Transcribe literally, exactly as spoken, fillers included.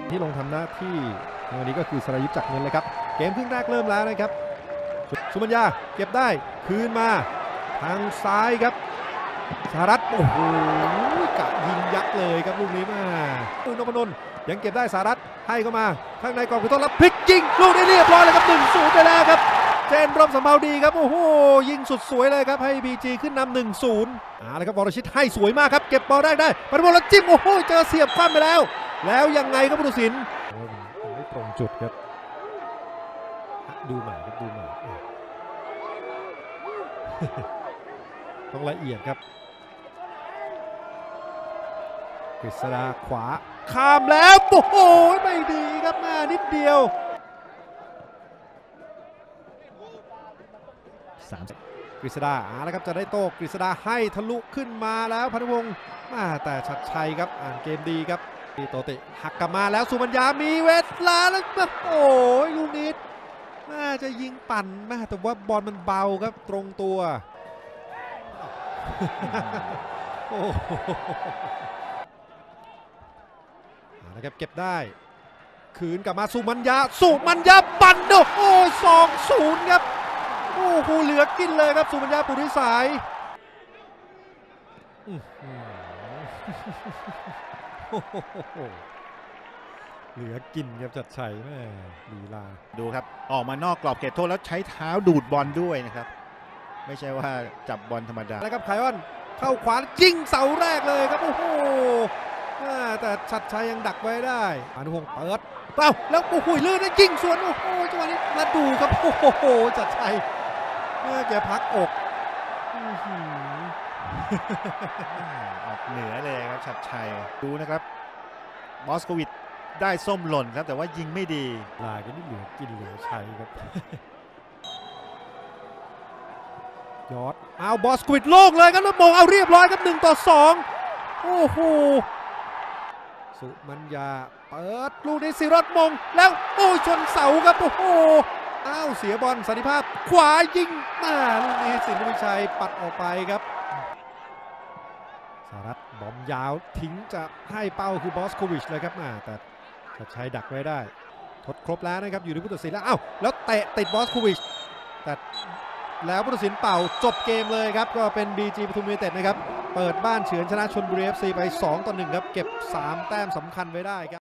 ที่ลงทำหน้าที่ในวันนี้ก็คือสรายุทธจักรเงินเลยครับเกมครึ่งแรกเริ่มแล้วนะครับสุมัญญาเก็บได้คืนมาทางซ้ายครับสหรัฐโอ้โหกะยิงยักษ์เลยครับลูกนี้มาอุณพนนท์ยังเก็บได้สหรัฐให้เข้ามาข้างในกองคุณต้นรับพลิกยิงลูกได้เรียบร้อยเลยครับ หนึ่งศูนย์ ไปแล้วครับเจนรอมสำเภาดีครับโอ้โหยิงสุดสวยเลยครับให้ บี จี ขึ้นนำ หนึ่งศูนย์ อ่าแล้วครับวรชิตให้สวยมากครับเก็บบอลได้ได้ปัดบอลแล้วจิ้มโอ้โหเจอเสียบคว่ำไปแล้วแล้วยังไงครับผู้ตัดสินไม่ตรงจุดครับดูใหม่ครับดูใหม่ต้องละเอียดครับกฤษดาขวาข้ามแล้วโอ้โหไม่ดีครับมานิดเดียวสามกฤษดาอ่าแล้วครับจะได้โต้กฤษดาให้ทะลุขึ้นมาแล้วพานุพงศ์มาแต่ชัดชัยครับอ่านเกมดีครับดีโตเตะหักกลับมาแล้วสุมัญญามีเวลาแล้วโอ้ยลูกนี้น่าจะยิงปั่นแม่แต่ว่าบอลมันเบาครับตรงตัวโอ้นะครับเก็บได้คืนกลับมาสุมัญญาสุมัญญาปั่นโอ้โหสองศูนย์ครับโอ้โหเหลือกินเลยครับสุมัญญาปุริสายเหลือกินครับจัดชัยแม่ลีลาดูครับออกมานอกกรอบเขตโทษแล้วใช้เท้าดูดบอลด้วยนะครับไม่ใช่ว่าจับบอลธรรมดาแล้วครับไคออนเข้าขวายิงเสาแรกเลยครับโอ้โหแต่ชัดชัยยังดักไว้ได้อนุพงศ์เปิดเปล่าแล้วโอ้โหลื่นได้ยิงสวนโอ้โหจังหวะนี้มาดูครับโอ้โหชัดชัยเมื่อแกพักอกออกเหนือเลยครับชัดชัยดูนะครับบอสโควิดได้ส้มหล่นครับแต่ว่ายิงไม่ดีลายกันนี่เหลือกินเหลือใช้ครับยอดเอาบอสโควิดโล่งเลยครับแล้วมองเอาเรียบร้อยครับหนึ่งต่อสองโอ้โหสุมัญญาเปิดลูกนี้ศิรัตน์มงแล้วโอ้ชนเสาครับโอ้โหอ้าวเสียบอลสันติภาพขวายิงมาลูกนี้สินทวิชัยปัดออกไปครับสหรัฐบอมยาวทิ้งจะให้เป้าคือบอสโควิชเลยครับมาแต่ชัดชัยดักไว้ได้ทดครบแล้วนะครับอยู่ในผู้ตัดสินแล้วอ้าวแล้วเตะติดบอสโควิชแต่แล้วผู้ตัดสินเป่าจบเกมเลยครับก็เป็น บี จี ปทุมยูไนเต็ดนะครับเปิดบ้านเฉือนชนะชลบุรี เอฟ ซี ไปสองต่อหนึ่งครับเก็บสามแต้มสำคัญไว้ได้ครับ